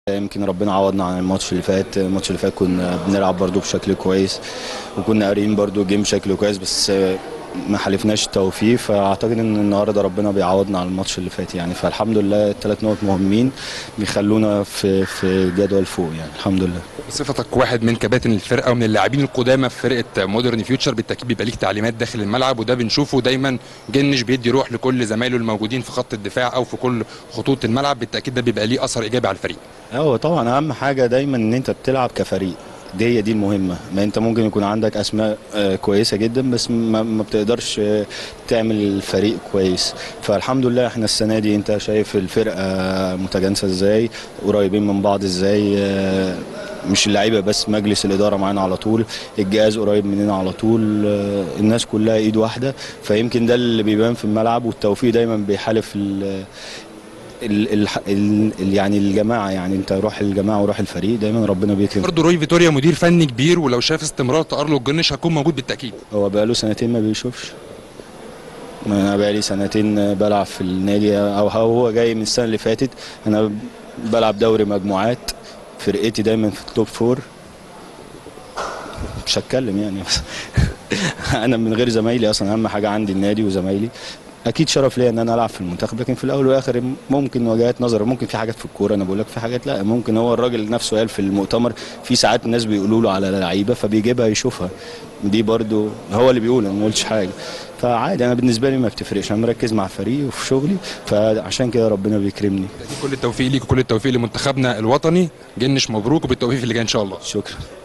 يمكن ربنا عوضنا عن الماتش اللي فات كنا بنلعب برضو بشكل كويس، وكنا قاريين برضو الجيم بشكل كويس، بس ما حالفناش التوفيق. فاعتقد ان النهارده ربنا بيعوضنا على الماتش اللي فات يعني، فالحمد لله الثلاث نقط مهمين بيخلونا في جدول فوق يعني الحمد لله. بصفتك واحد من كباتن الفرقه ومن اللاعبين القدامى في فرقه مودرن فيوتشر، بالتاكيد بيبقى ليك تعليمات داخل الملعب، وده بنشوفه دايما. جنش بيدي روح لكل زمايله الموجودين في خط الدفاع او في كل خطوط الملعب، بالتاكيد ده بيبقى ليه اثر ايجابي على الفريق. هو طبعا اهم حاجه دايما ان انت بتلعب كفريق، دي المهمه. ما انت ممكن يكون عندك اسماء كويسه جدا، بس ما بتقدرش تعمل فريق كويس. فالحمد لله احنا السنه دي انت شايف الفرقه متجانسه ازاي، قريبين من بعض ازاي، مش اللعيبه بس، مجلس الاداره معانا على طول، الجهاز قريب مننا على طول، الناس كلها ايد واحده. فيمكن ده اللي بيبان في الملعب، والتوفيق دايما بيحالف يعني الجماعه، يعني انت روح الجماعه وروح الفريق دايما ربنا بيكرم. برضه روي فيتوريا مدير فني كبير، ولو شاف استمرار تألق جنش هيكون موجود بالتاكيد. هو بقاله سنتين ما بيشوفش، انا بقالي سنتين بلعب في النادي، او هو جاي من السنه اللي فاتت. انا بلعب دوري مجموعات، فرقتي دايما في التوب فور، مش هتكلم يعني بس انا من غير زمايلي اصلا، اهم حاجه عندي النادي وزمايلي. اكيد شرف ليا ان انا العب في المنتخب، لكن في الاول والاخر ممكن وجهات نظر، ممكن في حاجات في الكوره، انا بقول لك في حاجات لا، ممكن هو الراجل نفسه قال في المؤتمر في ساعات الناس بيقولوا له على لعيبه فبيجيبها يشوفها، دي برضو هو اللي بيقول، انا ما قلتش حاجه. فعادي، انا بالنسبه لي ما بتفرقش، انا مركز مع فريقي وفي شغلي، فعشان كده ربنا بيكرمني. كل التوفيق ليك وكل التوفيق لمنتخبنا الوطني. جنش مبروك، وبالتوفيق في اللي جاي ان شاء الله. شكرا.